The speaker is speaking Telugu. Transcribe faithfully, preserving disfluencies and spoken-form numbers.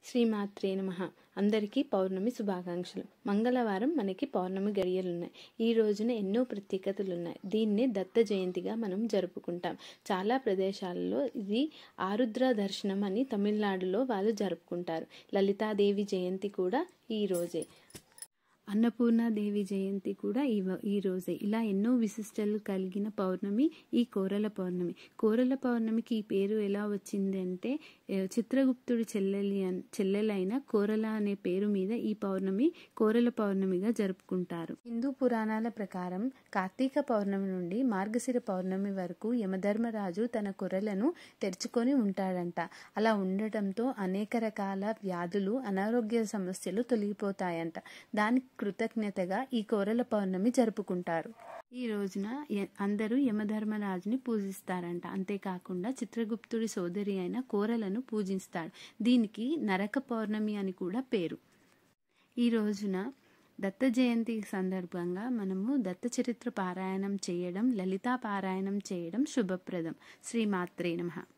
శ్రీమాత్రే నమః. అందరికీ పౌర్ణమి శుభాకాంక్షలు. మంగళవారం మనకి పౌర్ణమి గడియలున్నాయి. ఈ రోజున ఎన్నో ప్రత్యేకతలున్నాయి. దీన్నే దత్త జయంతిగా మనం జరుపుకుంటాం. చాలా ప్రదేశాలలో ఇది ఆరుద్ర దర్శనం అని తమిళనాడులో వాళ్ళు జరుపుకుంటారు. లలితాదేవి జయంతి కూడా ఈ రోజే. అన్నపూర్ణాదేవి జయంతి కూడా ఈ ఈ రోజే. ఇలా ఎన్నో విశిష్టలు కలిగిన పౌర్ణమి ఈ కోరల పౌర్ణమి. కోరల పౌర్ణమికి ఈ పేరు ఎలా వచ్చింది అంటే చిత్రగుప్తుడి చెల్లెలి చెల్లెలైన కోరల అనే పేరు మీద ఈ పౌర్ణమి కోరల పౌర్ణమిగా జరుపుకుంటారు. హిందూ పురాణాల ప్రకారం కార్తీక పౌర్ణమి నుండి మార్గశిర పౌర్ణమి వరకు యమధర్మరాజు తన కొరలను తెరుచుకొని ఉంటాడంట. అలా ఉండటంతో అనేక రకాల వ్యాధులు అనారోగ్య సమస్యలు తొలగిపోతాయంట. దానికి కృతజ్ఞతగా ఈ కోరల పౌర్ణమి జరుపుకుంటారు. ఈ రోజున అందరూ యమధర్మరాజుని పూజిస్తారంట. అంతేకాకుండా చిత్రగుప్తుడి సోదరి అయిన కోరలను పూజిస్తాడు. దీనికి నరక పౌర్ణమి అని కూడా పేరు. ఈ రోజున దత్త జయంతి సందర్భంగా మనము దత్త చరిత్ర పారాయణం చేయడం, లలితా పారాయణం చేయడం శుభప్రదం. శ్రీమాత్రే నమః.